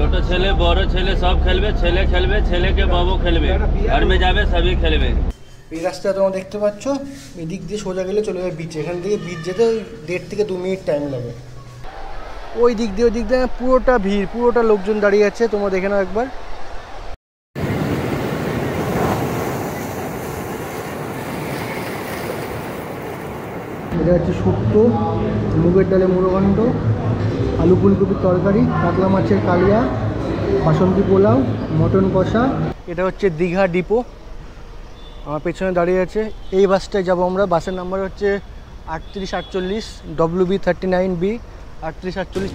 ছোট ছেলে বড় ছেলে সব খেলবে, ছেলে খেলবে, ছেলেকে বাবু খেলবে, ঘর মে যাবে সবই খেলবে। এই রাস্তা তোমরা দেখতে পাচ্ছ, এদিক দিয়ে সোজা গেলে চলে যাবে বিচে। এখান থেকে বিচ যেতে 1.5 থেকে 2 মিনিট টাইম লাগে। ওই দিক দিয়ে ওই দিক দিয়ে পুরোটা ভিড়, পুরোটা লোকজন দাঁড়িয়ে আছে, তোমরা দেখে নাও একবার। এটা হচ্ছে শুক্তো, মুগের ডালে মুড়োঘণ্ট, আলু ফুলকপির তরকারি, কাতলা মাছের কালিয়া, বাসন্তী পোলাও, মটন কষা। এটা হচ্ছে দীঘা ডিপো, আমার পেছনে দাঁড়িয়ে আছে। এই বাসটায় যাবো আমরা। বাসের নাম্বার হচ্ছে 3848 WB39B 3848।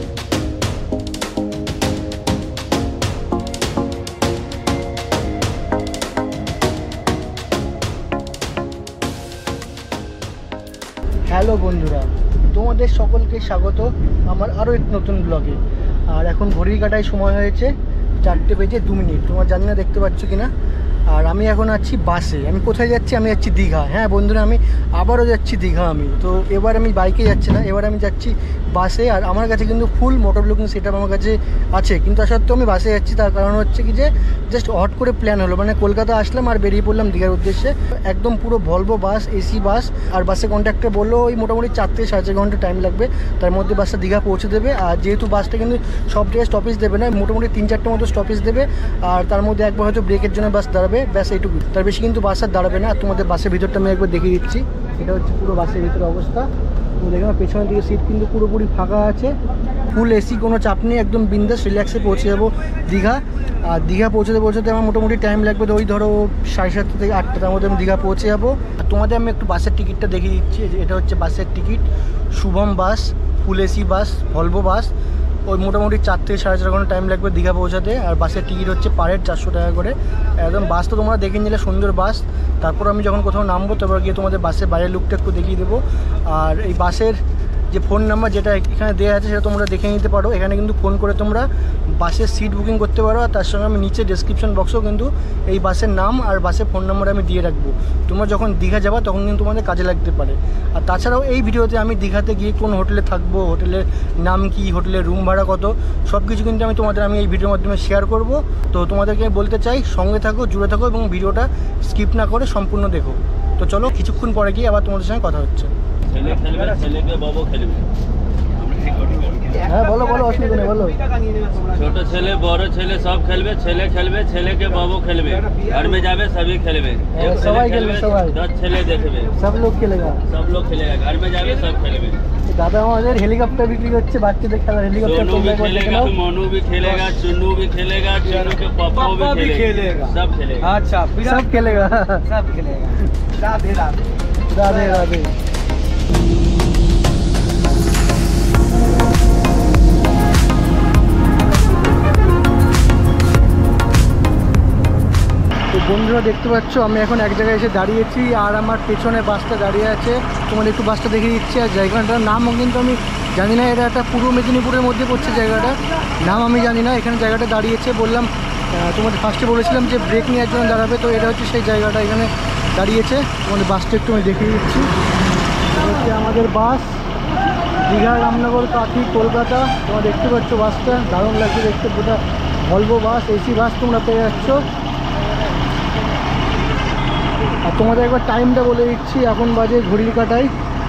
হ্যালো বন্ধুরা, তোমাদের সকলকে স্বাগত আমার আরও এক নতুন ব্লগে। আর এখন ঘড়ির কাটায় সময় হয়েছে 4টে বেজে 2 মিনিট। তোমার জানি না দেখতে পাচ্ছ কি না। আর আমি এখন আছি বাসে। আমি কোথায় যাচ্ছি? আমি যাচ্ছি দীঘা। হ্যাঁ বন্ধুরা, আমি আবারও যাচ্ছি দীঘা। তো এবার আমি বাইকে যাচ্ছি না, এবার আমি যাচ্ছি বাসে। আর আমার কাছে কিন্তু ফুল মোটর ব্লগিং সেটআপ আমার কাছে আছে, কিন্তু তা সত্ত্বেও আমি বাসে যাচ্ছি। তার কারণ হচ্ছে কি যে জাস্ট হট করে প্ল্যান হলো, মানে কলকাতা আসলাম আর বেরিয়ে পড়লাম দীঘার উদ্দেশ্যে। একদম পুরো ভলভো বাস, এসি বাস। আর বাসে কন্ট্রাক্টর বললো ওই মোটামুটি 4 থেকে 4.5 ঘন্টা টাইম লাগবে, তার মধ্যে বাসটা দীঘা পৌঁছে দেবে। আর যেহেতু বাসটা কিন্তু সব জায়গায় স্টপেজ দেবে না, মোটামুটি 3-4টের মতো স্টপেজ দেবে। আর তার মধ্যে একবার হয়তো ব্রেকের জন্য বাস দাঁড়াবে, ব্যাস এইটুকু, তার বেশি কিন্তু বাস আর দাঁড়াবে না। আর তোমাদের বাসের ভিতরটা আমি একবার দেখিয়ে দিচ্ছি। এটা হচ্ছে পুরো বাসের ভিতরে অবস্থা। তো দেখো পেছনের দিকে সিট কিন্তু পুরোপুরি ফাঁকা আছে, ফুল এসি, কোনো চাপ নেই, একদম বিন্দাস রিল্যাক্সে পৌঁছে যাবো দীঘা। আর দীঘা পৌঁছতে আমার মোটামুটি টাইম লাগবে তো ওই ধরো 7:30 থেকে 8টা, তার মধ্যে আমি দীঘা পৌঁছে যাবো। আর তোমাদের আমি একটু বাসের টিকিটটা দেখিয়ে দিচ্ছি। এটা হচ্ছে বাসের ticket, Shubham bus, full AC bus, Volvo bus. ওই মোটামুটি 4 থেকে 4.5 ঘন্টা টাইম লাগবে দীঘা পৌঁছাতে। আর বাসের টিকিট হচ্ছে পার হেড 400 টাকা করে। একদম বাস তো তোমরা দেখে নিলে, সুন্দর বাস। তারপর আমি যখন কোথাও নামবো তারপর গিয়ে তোমাদের বাসের বাইরের লুকটা একটু দেখিয়ে দেবো। আর এই বাসের যে ফোন নাম্বার যেটা এখানে দেওয়া আছে সেটা তোমরা দেখে নিতে পারো। এখানে কিন্তু ফোন করে তোমরা বাসের সিট বুকিং করতে পারো। আর তার সঙ্গে আমি নিচে ডেসক্রিপশন বক্সেও কিন্তু এই বাসের নাম আর বাসের ফোন নাম্বার আমি দিয়ে রাখবো। তোমরা যখন দীঘা যাবা তখন কিন্তু তোমাদের কাজে লাগতে পারে। আর তাছাড়াও এই ভিডিওতে আমি দীঘাতে গিয়ে কোন হোটেলে থাকবো, হোটেলের নাম কি, হোটেলের রুম ভাড়া কত, সব কিছু কিন্তু আমি এই ভিডিওর মাধ্যমে শেয়ার করব। তো তোমাদেরকে বলতে চাই, সঙ্গে থাকো, জুড়ে থাকো এবং ভিডিওটা স্কিপ না করে সম্পূর্ণ দেখো। তো চলো, কিছুক্ষণ পরে গিয়ে আবার তোমাদের সঙ্গে কথা হচ্ছে। ছেলে খেলবে, ছেলেকে বাবু খেলবে। হ্যাঁ বলো বলো, অসুবিধা নেই, বলো। ছোট ছেলে বড় ছেলে সব খেলবে, ছেলে খেলবে, ছেলেকে বাবু খেলবে, ঘর মে যাবে সবই খেলবে। সবাই খেলবে, সবাই 10 ছেলে দেখবে, সব লোক খেলেগা, সব লোক খেলেগা, ঘর মে যাবে সব খেলবে। দাদা আমাদের হেলিকপ্টার বিক্রি করছে, বাচ্চাদের খেলার হেলিকপ্টার। सोनू भी खेलेगा, मोनू भी खेलेगा, चुन्नू भी खेलेगा, चुन्नू के पापा भी खेलेगा, सब खेलेगा। अच्छा, सब खेलेगा, सब खेलेगा। राधे राधे, राधे राधे। তো বন্ধুরা দেখতে পাচ্ছ, আমি এখন এক জায়গায় এসে দাঁড়িয়েছি আর আমার পেছনে বাসটা দাঁড়িয়ে আছে। তোমাদের একটু বাসটা দেখে দিচ্ছি। আর জায়গাটার নামও কিন্তু আমি জানি না, এটা একটা পূর্ব মেদিনীপুরের মধ্যে পড়ছে জায়গাটা, নাম আমি জানি না। এখানে জায়গাটা দাঁড়িয়েছে, বললাম তোমাদের ফার্স্টে বলেছিলাম যে ব্রেক নেওয়ার জন্য দাঁড়াবে, তো এটা হচ্ছে সেই জায়গাটা, এখানে দাঁড়িয়েছে। তোমাদের বাসটা একটু আমি দেখিয়ে দিচ্ছি। এটা হচ্ছে আমাদের বাস, দীঘা রামনগর কাঠি কলকাতা। তোমরা দেখতে পাচ্ছ বাসটা, দারুণ লাগছে দেখতে। গোটা ভলভো বাস, এসি বাস তোমরা পেয়ে যাচ্ছ। আর তোমাদের একবার টাইমটা বলে দিচ্ছি, এখন বাজে ঘড়ির কাটায়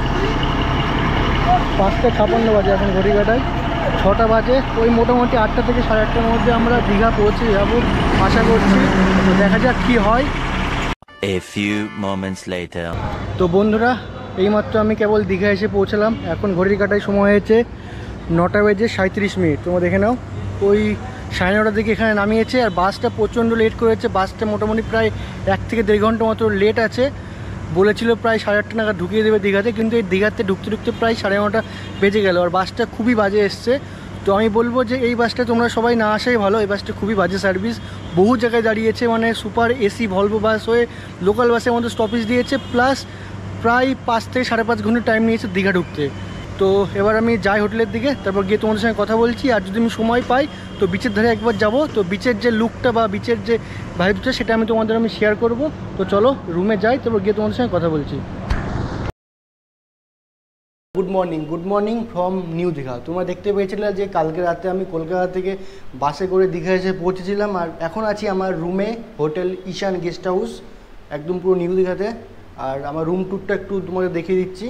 5:56 বাজে, এখন ঘড়ির কাটায় 6টা বাজে। ওই মোটামুটি 8টা থেকে 8:30টার মধ্যে আমরা দীঘা পৌঁছে যাবো আশা করছি। তো দেখা যাক কি হয়। A few moments later. তো বন্ধুরা, এইমাত্র আমি কেবল দীঘা এসে পৌঁছালাম। এখন ঘড়ির কাটায় সময় হয়েছে 9:37 তোমরা দেখে নাও। ওই 9:30টার দিকে এখানে নামিয়েছে। আর বাসটা প্রচণ্ড লেট করেছে। বাসটা মোটামুটি প্রায় 1 থেকে 1.5 ঘন্টা মতো লেট আছে। বলেছিল প্রায় 8:30 নাগাদ ঢুকিয়ে দেবে দীঘাতে, কিন্তু এই দীঘাতে ঢুকতে ঢুকতে প্রায় 9:30 বেজে গেল। আর বাসটা খুবই বাজে এসছে। তো আমি বলবো যে এই বাসটা তোমরা সবাই না আসাই ভালো। এই বাসটা খুবই বাজে সার্ভিস, বহু জায়গায় দাঁড়িয়েছে, মানে সুপার এসি ভলভো বাস হয়ে লোকাল বাসের মধ্যে স্টপেজ দিয়েছে, প্লাস প্রায় 5 থেকে 5.5 ঘন্টা টাইম নিয়েছে দীঘা ঢুকতে। তো এবার আমি যাই হোটেলের দিকে, তারপর গিয়ে তোমাদের সঙ্গে কথা বলছি। আর যদি আমি সময় পাই তো বিচের ধারে একবার যাব। তো বিচের যে লুকটা বা বিচের যে ভাইবটা সেটা তোমাদের আমি শেয়ার করব। তো চলো রুমে যাই, তারপর গিয়ে তোমাদের সঙ্গে কথা বলছি। Good morning from new Digha. তোমরা দেখতে পেয়েছিলে যে কালকে রাতে আমি কলকাতা থেকে বাসে করে দীঘা এসে পৌঁছেছিলাম, আর এখন আছি আমার রুমে, হোটেল ঈশান গেস্ট হাউস, একদম পুরো নিউ দীঘাতে। আর আমার রুম ট্যুরটা একটু তোমাদের দেখিয়ে দিচ্ছি।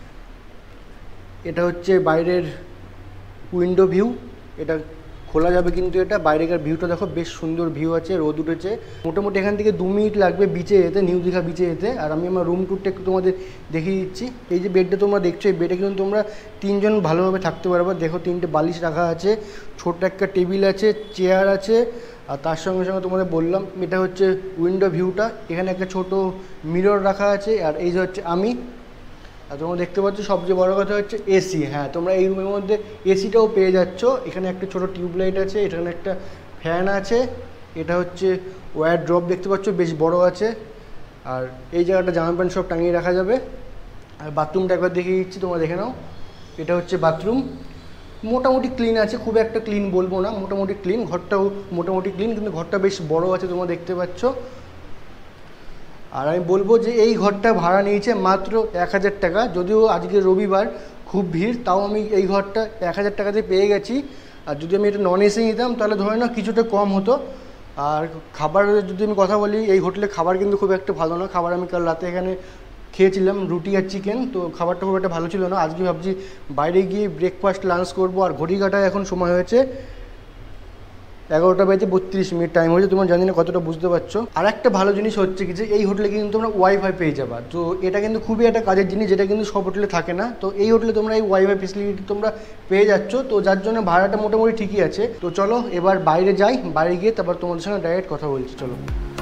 এটা হচ্ছে বাইরের উইন্ডো ভিউ, এটা খোলা যাবে কিন্তু এটা বাইরেকার ভিউটা দেখো, বেশ সুন্দর ভিউ আছে, রোদ উঠেছে। মোটামুটি এখান থেকে 2 মিনিট লাগবে বিচে যেতে, নিউ দীঘা বিচে যেতে। আর আমি আমার রুম ট্যুরটা একটু তোমাদের দেখিয়ে দিচ্ছি। এই যে বেডটা তোমরা দেখছো, এই বেডে কিন্তু তোমরা 3 জন ভালোভাবে থাকতে পারবে। দেখো 3টে বালিশ রাখা আছে, ছোট্ট একটা টেবিল আছে, চেয়ার আছে, আর তার সঙ্গে সঙ্গে তোমাদের বললাম এটা হচ্ছে উইন্ডো ভিউটা। এখানে একটা ছোট মিরর রাখা আছে, আর এই যে হচ্ছে আমি। আর তোমরা দেখতে পাচ্ছ সবচেয়ে বড় কথা হচ্ছে এসি। হ্যাঁ, তোমরা এই রুমের মধ্যে এসিটাও পেয়ে যাচ্ছ। এখানে একটা ছোট টিউবলাইট আছে, এখানে একটা ফ্যান আছে, এটা হচ্ছে ওয়্যার ড্রপ দেখতে পাচ্ছ, বেশ বড় আছে। আর এই জায়গাটা জামা প্যান্ট সব টাঙিয়ে রাখা যাবে। আর বাথরুমটা একবার দেখিয়ে দিচ্ছি, তোমরা দেখে নাও। এটা হচ্ছে বাথরুম, মোটামুটি ক্লিন আছে, খুব একটা ক্লিন বলবো না, মোটামুটি ক্লিন। ঘরটাও মোটামুটি ক্লিন, কিন্তু ঘরটা বেশ বড় আছে, তোমরা দেখতে পাচ্ছ। আর আমি বলবো যে এই ঘরটা ভাড়া নিয়েছে মাত্র 1000 টাকা। যদিও আজকে রবিবার, খুব ভিড়, তাও আমি এই ঘরটা 1000 টাকাতে পেয়ে গেছি। আর যদি আমি এটা নন এসি নিতাম তাহলে ধরে না কিছুটা কম হতো। আর খাবারের যদি আমি কথা বলি, এই হোটেলে খাবার কিন্তু খুব একটা ভালো না। খাবার আমি কাল রাতে এখানে খেয়েছিলাম রুটি আর চিকেন, তো খাবারটা খুব একটা ভালো ছিল না। আজকে ভাবছি বাইরে গিয়ে ব্রেকফাস্ট লাঞ্চ করবো। আর ঘড়ি কাটায় এখন সময় হয়েছে 11টা বেজে 32 মিনিট টাইম হয়েছে। তোমরা জানি না কতটা বুঝতে পারছো। আর একটা ভালো জিনিস হচ্ছে কি যে এই হোটেলে কিন্তু তোমরা ওয়াইফাই পেয়ে যাবা। তো এটা কিন্তু খুবই একটা কাজের জিনিস, যেটা কিন্তু সব হোটেলে থাকে না। তো এই হোটেলে তোমরা এই ওয়াইফাই ফেসিলিটি তোমরা পেয়ে যাচ্ছ, তো যার জন্য ভাড়াটা মোটামুটি ঠিকই আছে। তো চলো এবার বাইরে যাই, বাইরে গিয়ে তারপর তোমাদের সঙ্গে ডাইরেক্ট কথা বলছি। চলো।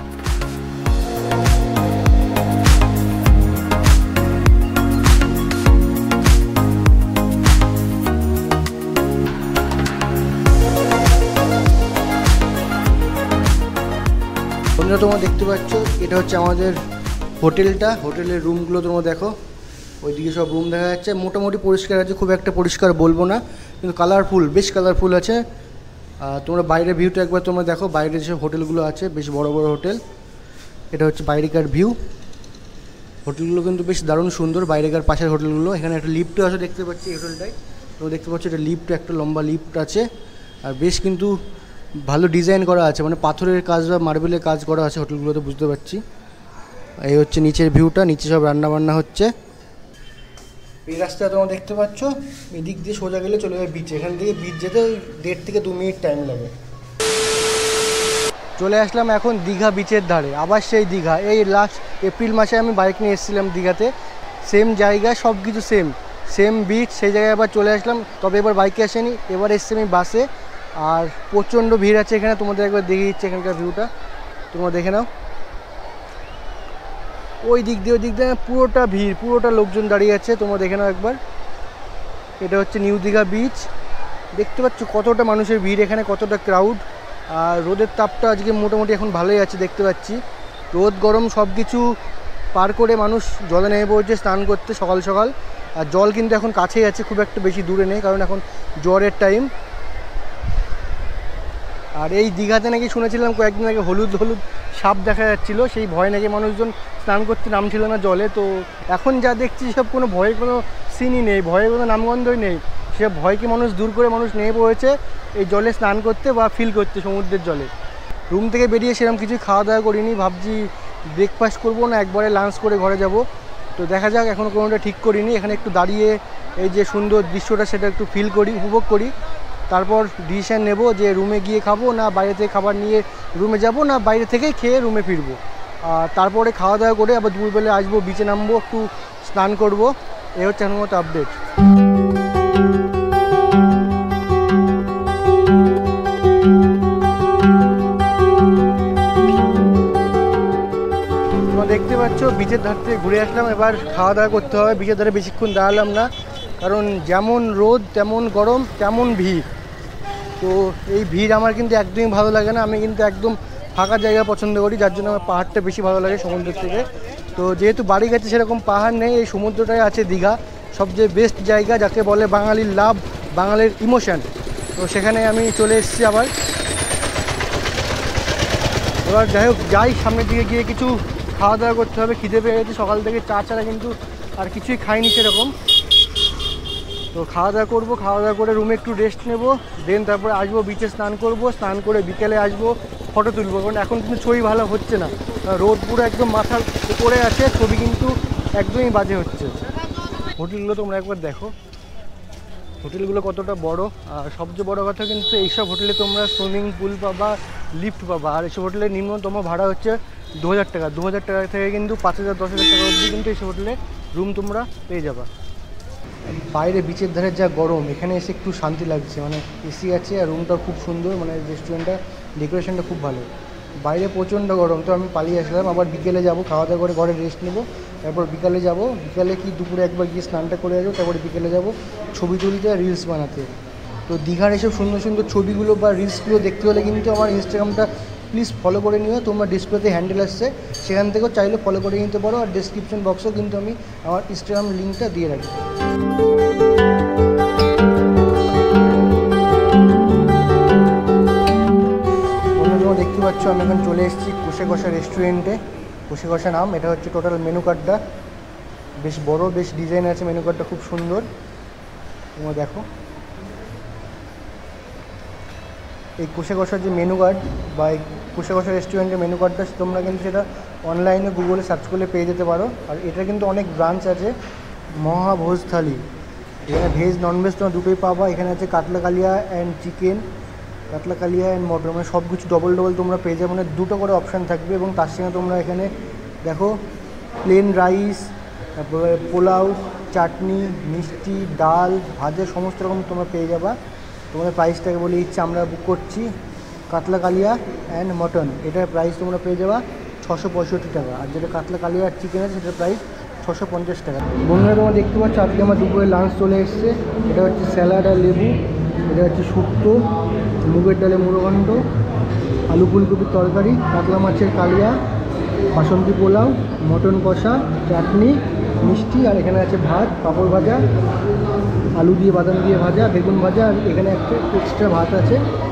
বন্ধুরা তোমরা দেখতে পাচ্ছ এটা হচ্ছে আমাদের হোটেলটা, হোটেলের রুমগুলো তোমরা দেখো, ওইদিকে সব রুম দেখা যাচ্ছে। মোটামুটি পরিষ্কার আছে, খুব একটা পরিষ্কার বলবো না, কিন্তু কালারফুল, বেশ কালারফুল আছে। তোমরা বাইরের ভিউটা একবার তোমরা দেখো, বাইরে যেসব হোটেলগুলো আছে বেশ বড় বড় হোটেল। এটা হচ্ছে বাইরেকার ভিউ, হোটেলগুলো কিন্তু বেশ দারুণ সুন্দর, বাইরেকার পাশের হোটেলগুলো। এখানে একটা লিফটও আছে দেখতে পাচ্ছি এই হোটেলটায়, তোমরা দেখতে পাচ্ছ এটা লিফট, একটা লম্বা লিফট আছে। আর বেশ কিন্তু ভালো ডিজাইন করা আছে, মানে পাথরের কাজ বা মার্বেলের কাজ করা আছে হোটেলগুলোতে, বুঝতে পারছি। এই হচ্ছে নিচের ভিউটা, নিচে সব রান্না বান্না হচ্ছে। এই রাস্তা তোমরা দেখতে পাচ্ছ, এদিক দিয়ে সোজা গেলে চলে যাবে বিচ। এখান থেকে বিচ যেতে 1.5 থেকে 2 মিনিট টাইম লাগে। চলে আসলাম এখন দীঘা বিচের ধারে, আবার সেই দীঘা। এই লাস্ট এপ্রিল মাসে আমি বাইক নিয়ে এসেছিলাম দীঘাতে, সেম জায়গা, সব কিছু সেম বিচ, সেই জায়গায় আবার চলে আসলাম। তবে এবার বাইকে আসেনি, এবার এসছি আমি বাসে। আর প্রচণ্ড ভিড় আছে এখানে, তোমাদের একবার দেখিয়ে দিচ্ছি এখানকার ভিউটা, তোমরা দেখে নাও। ওই দিক দিয়ে পুরোটা ভিড়, পুরোটা লোকজন দাঁড়িয়ে আছে, তোমরা দেখে নাও একবার। এটা হচ্ছে নিউ দীঘা বিচ, দেখতে পাচ্ছ কতটা মানুষের ভিড় এখানে, কতটা ক্রাউড। আর রোদের তাপটা আজকে মোটামুটি এখন ভালোই আছে, দেখতে পাচ্ছি। রোদ গরম সব কিছু পার করে মানুষ জলে নেমে পড়ছে স্নান করতে সকাল সকাল। আর জল কিন্তু এখন কাছেই আছে, খুব একটা বেশি দূরে নেই, কারণ এখন জ্বরের টাইম। আর এই দীঘাতে নাকি শুনেছিলাম কয়েকদিন আগে হলুদ সাপ দেখা যাচ্ছিলো, সেই ভয় নাকি মানুষজন স্নান করতে নামছিল না জলে। তো এখন যা দেখছি সব কোনো ভয়ের কোনো সিনই নেই, ভয়ের কোনো নামগন্ধই নেই। সে ভয়কে মানুষ দূর করে মানুষ নেমে পড়েছে এই জলে স্নান করতে বা ফিল করতে সমুদ্রের জলে। রুম থেকে বেরিয়ে সেরকম কিছু খাওয়া দাওয়া করিনি, ভাবছি ব্রেকফাস্ট করবো না একবারে লাঞ্চ করে ঘরে যাব। তো দেখা যাক, এখনও কোনোটা ঠিক করিনি। এখানে একটু দাঁড়িয়ে এই যে সুন্দর দৃশ্যটা সেটা একটু ফিল করি, উপভোগ করি, তারপর ডিসিশন নেব যে রুমে গিয়ে খাবো না বাইরে থেকে খাবার নিয়ে রুমে যাব, না বাইরে থেকেই খেয়ে রুমে ফিরবো। আর তারপরে খাওয়া দাওয়া করে আবার দুপুরবেলা আসবো, বিচে নামবো, একটু স্নান করব। এই হচ্ছে আমার মতো আপডেট। দেখতে পাচ্ছ বিচের ধার থেকে ঘুরে আসলাম, এবার খাওয়া দাওয়া করতে হবে। বিচের ধারে বেশিক্ষণ দাঁড়ালাম না, কারণ যেমন রোদ তেমন গরম তেমন ভিড়। তো এই ভিড় আমার কিন্তু একদমই ভালো লাগে না, আমি কিন্তু একদম ফাঁকা জায়গা পছন্দ করি, যার জন্য আমার পাহাড়টা বেশি ভালো লাগে সমুদ্রের থেকে। তো যেহেতু বাড়ি গেছে সেরকম পাহাড় নেই, এই সমুদ্রটাই আছে দীঘা, সবচেয়ে বেস্ট জায়গা, যাকে বলে বাঙালির লাভ, বাঙালির ইমোশন। তো সেখানে আমি চলে এসেছি আবার। এবার যাই হোক, যাই সামনের দিকে গিয়ে কিছু খাওয়া দাওয়া করতে হবে, খিদে পেয়ে গেছে সকাল থেকে, চা ছাড়া কিন্তু আর কিছুই খাইনি সেরকম। তো খাওয়া দাওয়া করবো, খাওয়া দাওয়া করে রুমে একটু রেস্ট নেবো, দেন তারপরে আসবো বিচে স্নান করবো, স্নান করে বিকেলে আসবো ফটো তুলবো। কারণ এখন কিন্তু ছবি ভালো হচ্ছে না, রোদ পুরো একদম মাথার উপরে আছে, ছবি কিন্তু একদমই বাজে হচ্ছে। হোটেলগুলো তোমরা একবার দেখো, হোটেলগুলো কতটা বড়। আর সবচেয়ে বড় কথা কিন্তু এইসব হোটেলে তোমরা সুইমিং পুল পাবা, লিফট পাবা। আর এইসব হোটেলের নিম্নতম ভাড়া হচ্ছে 2000 টাকা। 2000 টাকা থেকে কিন্তু 5000 10,000 টাকা অবধি কিন্তু এইসব হোটেলে রুম তোমরা পেয়ে যাবা। বাইরে বিচের ধারে যা গরম, এখানে এসে একটু শান্তি লাগছে, মানে এসি আছে আর রুমটা খুব সুন্দর, মানে রেস্টুরেন্টটা ডেকোরেশনটা খুব ভালো। বাইরে প্রচণ্ড গরম, তো আমি পালিয়ে আসলাম। আবার বিকেলে যাব, খাওয়া দাওয়া করে ঘরে রেস্ট নেবো, তারপর বিকালে যাব। বিকালে কি দুপুরে একবার গিয়ে স্নানটা করে আসবো, তারপরে বিকেলে যাব ছবি তুলতে আর রিলস বানাতে। তো দীঘার এসব সুন্দর সুন্দর ছবিগুলো বা রিলসগুলো দেখতে হলে কিন্তু আমার ইনস্টাগ্রামটা প্লিজ ফলো করে নিও। তোমরা ডিসপ্লেতে হ্যান্ডেল আসছে, সেখান থেকেও চাইলে ফলো করে নিতে পারো। আর ডেসক্রিপশন বক্সেও কিন্তু আমি আমার ইনস্টাগ্রাম লিঙ্কটা দিয়ে রাখি। তোমরা দেখতে পাচ্ছ আমি এখন চলে এসেছি কোষে কষা রেস্টুরেন্টে। কোষে কষা নাম, এটা হচ্ছে টোটাল মেনু কার্ডটা, বেশ বড়, বেশ ডিজাইন আছে, মেনু কার্ডটা খুব সুন্দর। তোমরা দেখো এই কোষে কষার যে মেনু কার্ড বা এই কোষে কষা রেস্টুরেন্টের মেনু কার্ডটা তোমরা কিন্তু সেটা অনলাইনে গুগলে সার্চ করলে পেয়ে যেতে পারো। আর এটা কিন্তু অনেক ব্রাঞ্চ আছে। মহাভোজ থালি, এখানে ভেজ ননভেজ তোমরা দুটোই পাবা। এখানে আছে কাতলা কালিয়া অ্যান্ড চিকেন, কাতলা কালিয়া অ্যান্ড মটন, মানে সব কিছু ডবল ডবল তোমরা পেয়ে যাবে, মানে দুটো করে অপশান থাকবে। এবং তার সঙ্গে তোমরা এখানে দেখো প্লেন রাইস, তারপরে পোলাও, চাটনি, মিষ্টি, ডাল, ভাজা সমস্ত রকম তোমরা পেয়ে যাবা। তোমাদের প্রাইসটাকে বলে ইচ্ছে, আমরা বুক করছি কাতলা কালিয়া অ্যান্ড মটন, এটার প্রাইস তোমরা পেয়ে যাবা 665 টাকা। আর যেটা কাতলা কালিয়া আর চিকেন আছে সেটার প্রাইস 650 টাকা। বন্ধুরা তোমরা দেখতে পাচ্ছ আজকে আমার দুপুরে লাঞ্চ চলে এসছে। এটা হচ্ছে স্যালাড আর লেবু, এটা হচ্ছে শুক্তো, মুগের ডালে মুড়োঘণ্ট, আলু ফুলকপির তরকারি, কাতলা মাছের কালিয়া, বাসন্তী পোলাও, মটন কষা, চাটনি, মিষ্টি, আর এখানে আছে ভাত, পাঁপড় ভাজা, আলু দিয়ে বাদাম দিয়ে ভাজা, বেগুন ভাজা, আর এখানে একটা এক্সট্রা ভাত আছে।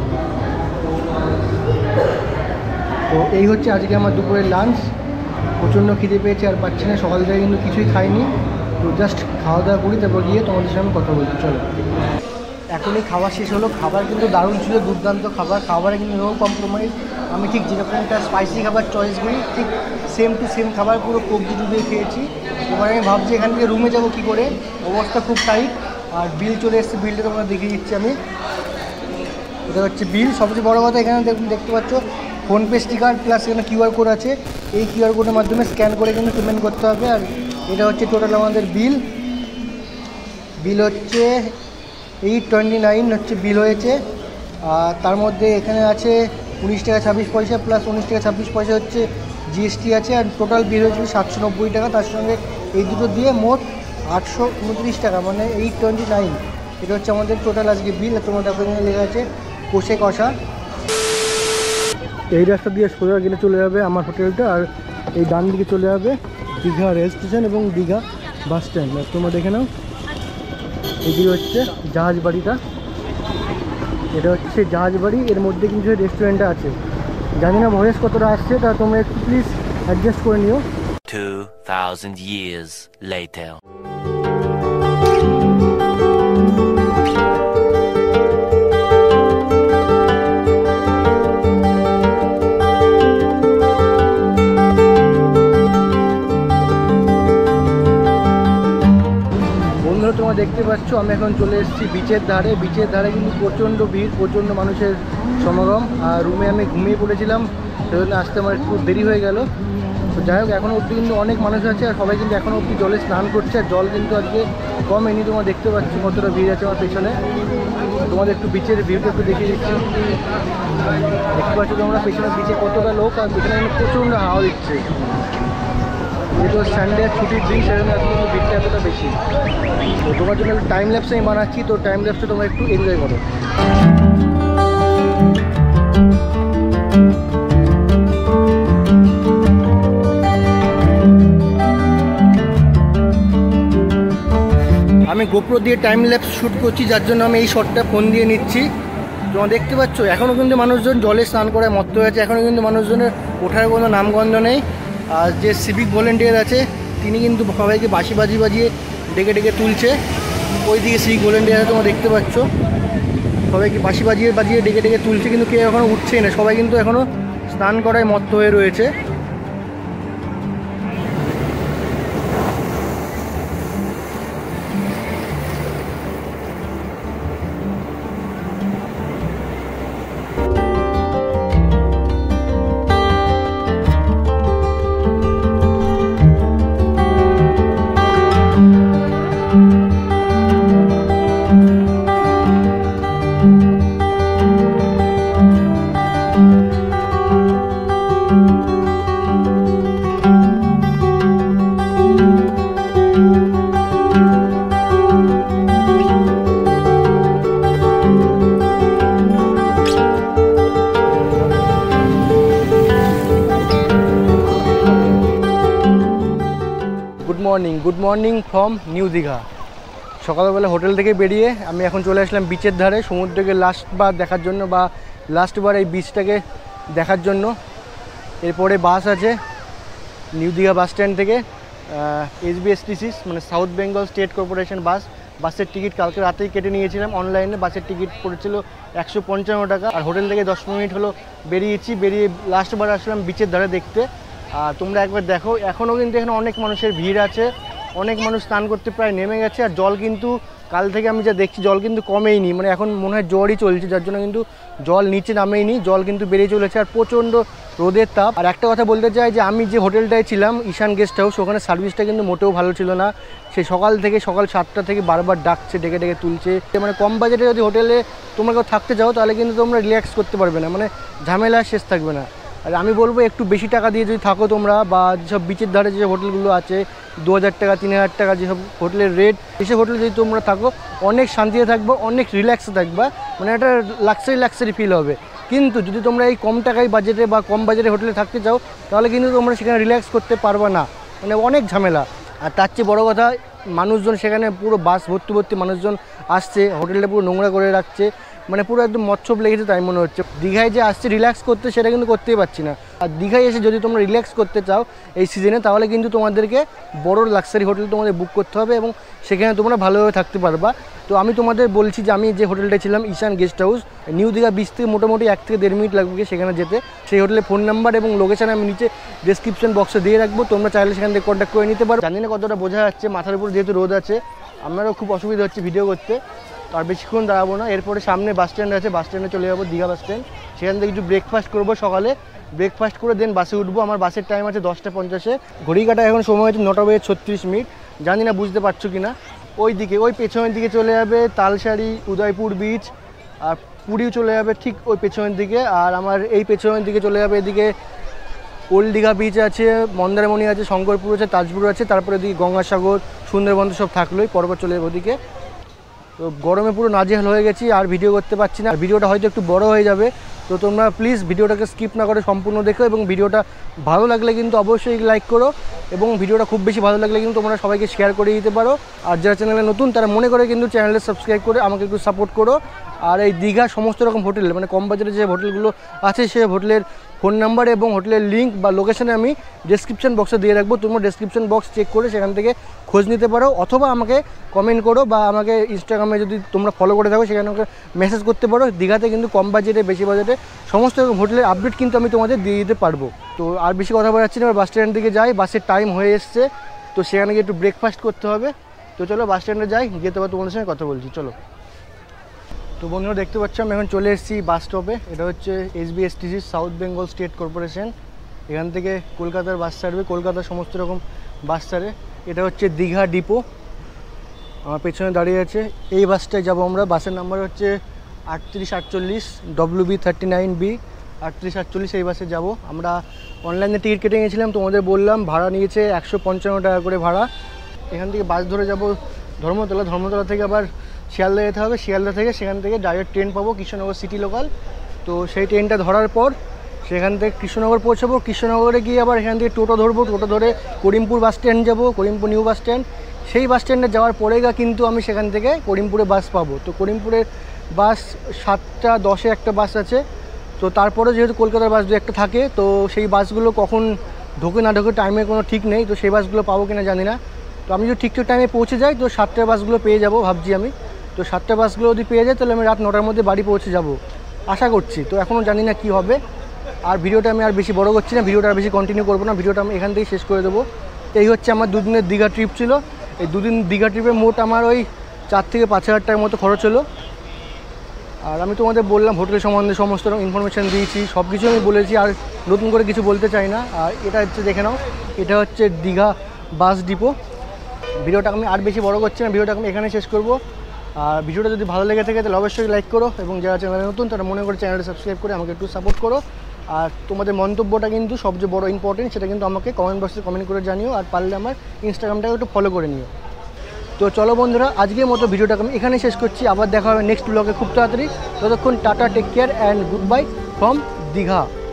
তো এই হচ্ছে আজকে আমার দুপুরের লাঞ্চ। প্রচণ্ড খিদে পেয়েছে আর পাচ্ছি না, সকাল থেকে কিন্তু কিছুই খাইনি। তো জাস্ট খাওয়া দাওয়া করি, তারপর গিয়ে তোমাদের সঙ্গে কথা বলছি। চলো, এখনই খাওয়া শেষ হলো। খাবার কিন্তু দারুণ ছিল, দুর্দান্ত খাবার। খাবারে কিন্তু নো কম্প্রোমাইজ। আমি ঠিক যেরকমটা স্পাইসি খাবার চয়েস করি, ঠিক সেম টু সেম খাবার পুরো কবজি ডুবিয়ে খেয়েছি। এবার আমি ভাবছি এখান থেকে রুমে যাবো কী করে, অবস্থা খুব টাইট। আর বিল চলে এসছে, বিলটা তোমরা দেখিয়ে দিচ্ছি আমি। এটা হচ্ছে বিল। সবচেয়ে বড় কথা এখানে দেখতে পাচ্ছ ফোনপে স্টিকার প্লাস এখানে কিউআর কোড আছে। এই কিউআর কোডের মাধ্যমে স্ক্যান করে কিন্তু পেমেন্ট করতে হবে। আর এটা হচ্ছে টোটাল আমাদের বিল। বিল হচ্ছে 829 হচ্ছে বিল হয়েছে। আর তার মধ্যে এখানে আছে 19 টাকা 26 পয়সা প্লাস 19 টাকা 26 পয়সা হচ্ছে জিএসটি আছে। আর টোটাল বিল হয়েছিল 790 টাকা। তার সঙ্গে এই দুটো দিয়ে মোট 829 টাকা, মানে 829। এটা হচ্ছে আমাদের টোটাল আজকে বিল। তোমার দেখো এখানে লেখা আছে কোষে কষা। এই রাস্তা দিয়ে সোজা গেলে চলে যাবে আমার হোটেলটা, আর এই ডান দিকে চলে যাবে দীঘা রেল স্টেশন এবং দীঘা বাস স্ট্যান্ড। আর তোমরা দেখে নাও এদিকে হচ্ছে জাহাজ বাড়িটা, এটা হচ্ছে জাহাজ বাড়ি। এর মধ্যে কিন্তু রেস্টুরেন্টটা আছে। জানি না ভয়েস কতটা আসছে, তা তোমরা একটু প্লিজ অ্যাডজাস্ট করে নিও। 2000 years later. তোমরা দেখতে পাচ্ছ আমি এখন চলে এসেছি বিচের ধারে। বিচের ধারে কিন্তু প্রচণ্ড ভিড়, প্রচণ্ড মানুষের সমাগম। আর রুমে আমি ঘুমিয়ে পড়েছিলাম, সেজন্য আসতে আমার একটু দেরি হয়ে গেল। তো যাই হোক, এখনও অবধি কিন্তু অনেক মানুষ আছে আর সবাই কিন্তু এখনও অবধি জলে স্নান করছে। আর জল কিন্তু আজকে কমেনি। তোমরা দেখতে পাচ্ছ কতটা ভিড় আছে আমার পেছনে। তোমাদের একটু বিচের ভিউটা একটু দেখিয়ে দিচ্ছি। দেখতে পাচ্ছ তোমরা পেছনে বিচে কতটা লোক, আর পেছনে কিন্তু প্রচণ্ড হাওয়া দিচ্ছে। যেহেতু সানডে ছুটির দিন, সেজন্য কিন্তু ভিড়টা এতটা বেশি। তো তোমার জন্য টাইম ল্যাপস আমি বানাচ্ছি, তো টাইম ল্যাপসটা তোমরা একটু এনজয় করো। আমি গোপ্রো দিয়ে টাইম ল্যাপস শ্যুট করছি, যার জন্য আমি এই শটটা ফোন দিয়ে নিচ্ছি। তোমরা দেখতে পাচ্ছ এখনও কিন্তু মানুষজন জলে স্নান করে মত্ত হয়েছে। এখনও কিন্তু মানুষজনের ওঠার কোনো নামগন্ধ নেই। আর যে সিভিক ভলেন্টিয়ার আছে তিনি কিন্তু সবাইকে বাঁশি বাজিয়ে ডেকে ডেকে তুলছে। ওইদিকে সেই গোল্ডেন ডেয়ারে তোমরা দেখতে পাচ্ছ সবাইকে বাঁশি বাজিয়ে বাজিয়ে ডেকে ডেকে তুলছে, কিন্তু কেউ এখনও উঠছেই না, সবাই কিন্তু এখনও স্নান করায় মত্ত হয়ে রয়েছে। Good morning from new Digha. সকালবেলা হোটেল থেকে বেরিয়ে আমি এখন চলে আসলাম বিচের ধারে, সমুদ্রকে লাস্টবার দেখার জন্য বা লাস্টবার এই বিচটাকে দেখার জন্য। এরপরে বাস আছে নিউ দীঘা বাস স্ট্যান্ড থেকে SBSTC মানে south Bengal state corporation bus. বাসের টিকিট কালকে রাতেই কেটে নিয়েছিলাম অনলাইনে। বাসের টিকিট পড়েছিল 155 টাকা। আর হোটেল থেকে 10 মিনিট হলো বেরিয়েছি, বেরিয়ে লাস্টবার আসলাম বিচের ধারে দেখতে। আর তোমরা একবার দেখো, এখনও কিন্তু এখানে অনেক মানুষের ভিড় আছে, অনেক মানুষ স্নান করতে প্রায় নেমে গেছে। আর জল কিন্তু কাল থেকে আমি যা দেখছি জল কিন্তু কমেইনি, মানে এখন মনে হয় জ্বরই চলছে, যার জন্য কিন্তু জল নিচে নামেইনি, জল কিন্তু বেড়ে চলেছে। আর প্রচণ্ড রোদের তাপ। আর একটা কথা বলতে চাই যে আমি যে হোটেলটায় ছিলাম ঈশান গেস্ট হাউস, ওখানে সার্ভিসটা কিন্তু মোটেও ভালো ছিল না। সে সকাল 7টা থেকে বারবার ডাকছে, ডেকে ডেকে তুলছে। মানে কম বাজেটে যদি হোটেলে তোমরা কেউ থাকতে চাও তাহলে কিন্তু তোমরা রিল্যাক্স করতে পারবে না, মানে ঝামেলা শেষ থাকবে না। আর আমি বলবো একটু বেশি টাকা দিয়ে যদি থাকো তোমরা, বা যেসব বিচের ধারে যেসব হোটেলগুলো আছে 2000 টাকা 3000 টাকা যেসব হোটেলের রেট, এইসব হোটেলে যদি তোমরা থাকো অনেক শান্তিতে থাকবে, অনেক রিল্যাক্সে থাকবা, মানে একটা লাক্সারি ফিল হবে। কিন্তু যদি তোমরা এই কম টাকায় বাজেটে বা কম বাজেটে হোটেলে থাকতে চাও তাহলে কিন্তু তোমরা সেখানে রিল্যাক্স করতে পারবে না, মানে অনেক ঝামেলা। আর তার চেয়ে বড়ো কথা, মানুষজন সেখানে পুরো বাস ভর্তি মানুষজন আসছে, হোটেলটা পুরো নোংরা করে রাখছে, মানে পুরো একদম মচ্ছব লেগেছে তাই মনে হচ্ছে। দীঘায় যে আসছে রিল্যাক্স করতে, সেটা কিন্তু করতেই পারছি না। আর দীঘায় এসে যদি তোমরা রিল্যাক্স করতে চাও এই সিজনে, তাহলে কিন্তু তোমাদেরকে বড় লাক্সারি হোটেল তোমাদের বুক করতে হবে এবং সেখানে তোমরা ভালোভাবে থাকতে পারবা। তো আমি তোমাদের বলছি যে আমি যে হোটেলটা ছিলাম Ishan guest house, new Digha beach থেকে মোটামুটি 1 থেকে 1.5 মিনিট লাগবে সেখানে যেতে। সেই হোটেলের ফোন নাম্বার এবং লোকেশান আমি নিচে ডেসক্রিপশন বক্সে দিয়ে রাখবো, তোমরা চাইলে সেখান থেকে কন্ট্যাক্ট করে নিতে পারো। জানি না কতটা বোঝা যাচ্ছে, মাথার উপর যেহেতু রোদ আছে আমারও খুব অসুবিধা হচ্ছে ভিডিও করতে। আর বেশিক্ষণ দাঁড়াবো না, এরপরে সামনে বাস স্ট্যান্ড আছে, বাস স্ট্যান্ডে চলে যাবো দীঘা বাস স্ট্যান্ড। সেখান থেকে একটু ব্রেকফাস্ট করবো সকালে, ব্রেকফাস্ট করে দেন বাসে উঠবো। আমার বাসের টাইম আছে 10টা 50-এ, ঘড়ি কাটা এখন সময় হচ্ছে 9টা বেজে 36 মিনিট। জানি না বুঝতে পারছো কি না। ওই দিকে ওই পেছনের দিকে চলে যাবে তালসারি, উদয়পুর বিচ, আর পুরীও চলে যাবে ঠিক ওই পেছনের দিকে। আর আমার এই পেছনের দিকে চলে যাবে এদিকে ওল্ড দীঘা বিচ আছে, মন্দারমণি আছে, শঙ্করপুর আছে, তাজপুর আছে, তারপরে এদিকে গঙ্গাসাগর, সুন্দরবন সব থাকলোই, পরপর চলে যাবে ওদিকে। তো গরমে পুরো নাজেহাল হয়ে গেছি, আর ভিডিও করতে পারছি না। ভিডিওটা হয়তো একটু বড় হয়ে যাবে, তো তোমরা প্লিজ ভিডিওটাকে স্কিপ না করে সম্পূর্ণ দেখো। এবং ভিডিওটা ভালো লাগলে কিন্তু অবশ্যই লাইক করো, এবং ভিডিওটা খুব বেশি ভালো লাগলে কিন্তু তোমরা সবাইকে শেয়ার করে দিতে পারো। আর যারা চ্যানেলে নতুন তারা মনে করে কিন্তু চ্যানেলে সাবস্ক্রাইব করে আমাকে একটু সাপোর্ট করো। আর এই দীঘা সমস্ত রকম হোটেল, মানে কম বাজেটে যে হোটেলগুলো আছে সেই হোটেলের ফোন নাম্বার এবং হোটেলের লিঙ্ক বা লোকেশানে আমি ডেসক্রিপশন বক্সে দিয়ে রাখবো। তোমরা ডেসক্রিপশন বক্স চেক করে সেখান থেকে খোঁজ নিতে পারো, অথবা আমাকে কমেন্ট করো, বা আমাকে ইনস্টাগ্রামে যদি তোমরা ফলো করে থাকো সেখানে আমাকে মেসেজ করতে পারো। দীঘাতে কিন্তু কম বাজেটে বেশি বাজেটে সমস্ত রকম হোটেলের আপডেট কিন্তু আমি তোমাদের দিয়ে দিতে পারবো। তো আর বেশি কথা বলাচ্ছি না, বাস স্ট্যান্ড দিকে যাই, বাসের টাইম হয়ে এসছে, তো সেখানে গিয়ে একটু ব্রেকফাস্ট করতে হবে। তো চলো বাস স্ট্যান্ডে যাই, গিয়ে তোমার তোমাদের সঙ্গে কথা বলছি, চলো। তো বন্ধুরা দেখতে পাচ্ছ আমি এখন চলে এসেছি বাস স্টপে। এটা হচ্ছে SBSTC south Bengal state corporation. এখান থেকে কলকাতার বাস ছাড়বে, কলকাতার সমস্ত রকম বাস ছাড়ে। এটা হচ্ছে দীঘা ডিপো, আমার পেছনে দাঁড়িয়ে আছে। এই বাসটায় যাব আমরা, বাসের নাম্বার হচ্ছে 3848 WB39B 3848, এই বাসে যাব আমরা। অনলাইনে টিকিট কেটে নিয়েছিলাম, তোমাদের বললাম, ভাড়া নিয়েছে 155 টাকা করে ভাড়া। এখান থেকে বাস ধরে যাব ধর্মতলা, ধর্মতলা থেকে আবার শিয়ালদা যেতে হবে, শিয়ালদা থেকে সেখান থেকে ডাইরেক্ট ট্রেন পাবো কৃষ্ণনগর সিটি লোকাল। তো সেই ট্রেনটা ধরার পর সেখান থেকে কৃষ্ণনগর পৌঁছাবো, কৃষ্ণনগরে গিয়ে আবার এখান থেকে টোটো ধরবো, টোটো ধরে করিমপুর বাস স্ট্যান্ড যাবো, করিমপুর নিউ বাস স্ট্যান্ড। সেই বাস স্ট্যান্ডে যাওয়ার পরে কিন্তু আমি সেখান থেকে করিমপুরে বাস পাবো। তো করিমপুরের বাস 7টা 10-এ একটা বাস আছে। তো তারপরে যেহেতু কলকাতার বাস 2-একটা থাকে, তো সেই বাসগুলো কখন ঢোকে না ঢোকে টাইমের কোনো ঠিক নেই, তো সেই বাসগুলো পাবো কিনা জানি না। তো আমি যদি ঠিকঠাক টাইমে পৌঁছে যাই তো 7টার বাসগুলো পেয়ে যাব ভাবছি আমি। তো 7টার বাসগুলো যদি পেয়ে যাই তাহলে আমি রাত 9টার মধ্যে বাড়ি পৌঁছে যাব আশা করছি। তো এখনও জানি না কী হবে। আর ভিডিওটা আমি আর বেশি বড় করছি না, ভিডিওটা আর বেশি কন্টিনিউ করবো না, ভিডিওটা আমি এখান থেকেই শেষ করে দেবো। তো এই হচ্ছে আমার 2 দিনের দীঘা ট্রিপ ছিল। এই 2 দিন দীঘা ট্রিপে মোট আমার ওই 4 থেকে 5 হাজার টাকার মতো খরচ হলো। আর আমি তোমাদের বললাম হোটেল সম্বন্ধে সমস্ত রকম ইনফরমেশান দিয়েছি, সব কিছু আমি বলেছি, আর নতুন করে কিছু বলতে চাই না। আর এটা হচ্ছে দেখে নাও, এটা হচ্ছে দীঘা বাস ডিপো। ভিডিওটা আমি আর বেশি বড় করছি না, ভিডিওটা আমি এখানে শেষ করব। আর ভিডিওটা যদি ভালো লেগে থাকে তাহলে অবশ্যই লাইক করো, এবং যারা চ্যানেলে নতুন তারা মনে করে চ্যানেলটা সাবস্ক্রাইব করে আমাকে একটু সাপোর্ট করো। আর তোমাদের মন্তব্যটা কিন্তু সবচেয়ে বড় ইম্পর্টেন্ট, সেটা কিন্তু আমাকে কমেন্ট বক্সে কমেন্ট করে জানিও। আর পারলে আমার ইনস্টাগ্রামটাকে একটু ফলো করে নিও। তো চলো বন্ধুরা, আজকের মতো ভিডিওটাকে আমি এখানেই শেষ করছি। আবার দেখা হবে নেক্সট ব্লগে খুব তাড়াতাড়ি। ততক্ষণ tata, take care and good bye from Digha.